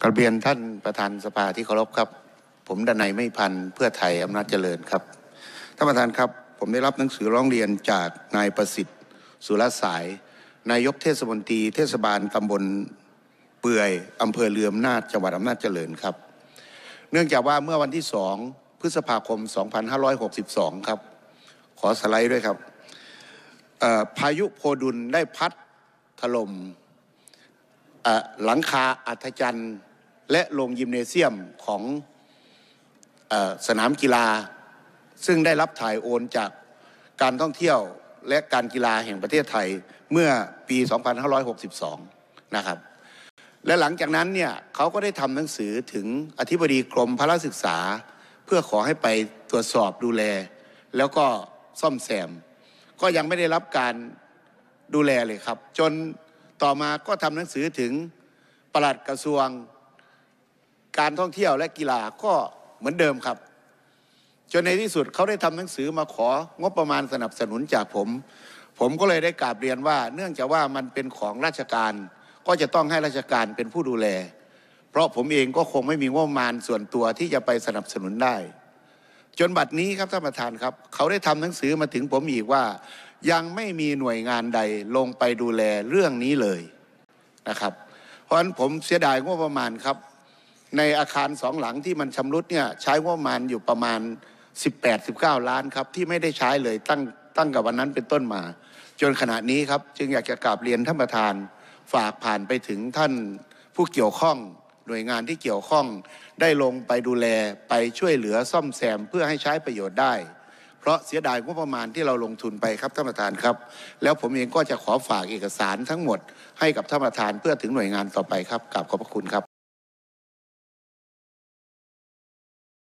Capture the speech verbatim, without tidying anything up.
กราบเรียนท่านประธานสภาที่เคารพครับผมดนัยไม่พันเพื่อไทยอำนาจเจริญครับท่านประธานครับผมได้รับหนังสือร้องเรียนจากนายประสิทธิ์สุรสายนายกเทศมนตรีเทศบาลตำบลเปื่อยอำเภอเรืออำนาจจังหวัดอำนาจเจริญครับเนื่องจากว่าเมื่อวันที่สองพฤษภาคมสองพันห้าร้อยหกสิบสองครับขอสไลด์ด้วยครับพายุโพดุลได้พัดถล่มหลังคาอัศจรรย์และโรงยิมเนเซียมของสนามกีฬาซึ่งได้รับถ่ายโอนจากการท่องเที่ยวและการกีฬาแห่งประเทศไทยเมื่อปีสองพันห้าร้อยหกสิบสองนะครับและหลังจากนั้นเนี่ยเขาก็ได้ทำหนังสือถึงอธิบดีกรมพละศึกษาเพื่อขอให้ไปตรวจสอบดูแลแล้วก็ซ่อมแซมก็ยังไม่ได้รับการดูแลเลยครับจนต่อมาก็ทำหนังสือถึงปลัดกระทรวงการท่องเที่ยวและกีฬาก็เหมือนเดิมครับจนในที่สุดเขาได้ทำหนังสือมาของบประมาณสนับสนุนจากผมผมก็เลยได้กราบเรียนว่าเนื่องจากว่ามันเป็นของราชการก็จะต้องให้ราชการเป็นผู้ดูแลเพราะผมเองก็คงไม่มีงบประมาณส่วนตัวที่จะไปสนับสนุนได้จนบัดนี้ครับท่านประธานครับเขาได้ทำหนังสือมาถึงผมอีกว่ายังไม่มีหน่วยงานใดลงไปดูแลเรื่องนี้เลยนะครับเพราะฉะนั้นผมเสียดายงบประมาณครับในอาคารสองหลังที่มันชำรุดเนี่ยใช้งบประมาณอยู่ประมาณสิบแปด สิบเก้าล้านครับที่ไม่ได้ใช้เลยตั้งตั้งกับวันนั้นเป็นต้นมาจนขณะนี้ครับจึงอยากจะกราบเรียนท่านประธานฝากผ่านไปถึงท่านผู้เกี่ยวข้องหน่วยงานที่เกี่ยวข้องได้ลงไปดูแลไปช่วยเหลือซ่อมแซมเพื่อให้ใช้ประโยชน์ได้เพราะเสียดายงบประมาณที่เราลงทุนไปครับท่านประธานครับแล้วผมเองก็จะขอฝากเอกสารทั้งหมดให้กับท่านประธานเพื่อถึงหน่วยงานต่อไปครับกราบขอบพระคุณครับ